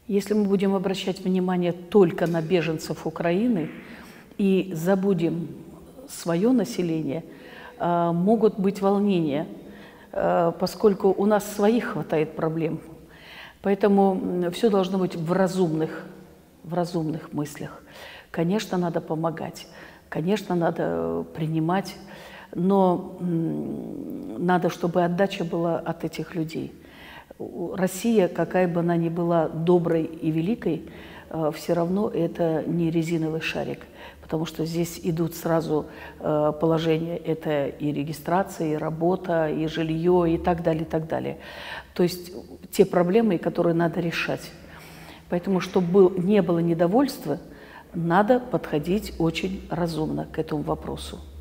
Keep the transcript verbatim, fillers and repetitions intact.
Если мы будем обращать внимание только на беженцев Украины и забудем свое население, могут быть волнения, поскольку у нас своих хватает проблем. Поэтому все должно быть в разумных, в разумных мыслях. Конечно, надо помогать, конечно, надо принимать, но надо, чтобы отдача была от этих людей. Россия, какая бы она ни была доброй и великой, все равно это не резиновый шарик, потому что здесь идут сразу положения, это и регистрация, и работа, и жилье, и так далее, и так далее. То есть те проблемы, которые надо решать. Поэтому, чтобы не было недовольства, надо подходить очень разумно к этому вопросу.